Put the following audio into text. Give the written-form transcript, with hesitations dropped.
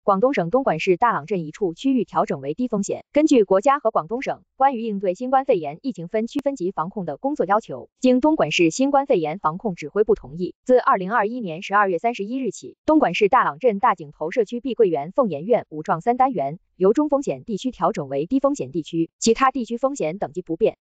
广东省东莞市大朗镇一处区域调整为低风险。根据国家和广东省关于应对新冠肺炎疫情分区分级防控的工作要求，经东莞市新冠肺炎防控指挥部同意，自2021年12月31日起，东莞市大朗镇大井头社区碧桂园凤岩苑5幢3单元由中风险地区调整为低风险地区，其他地区风险等级不变。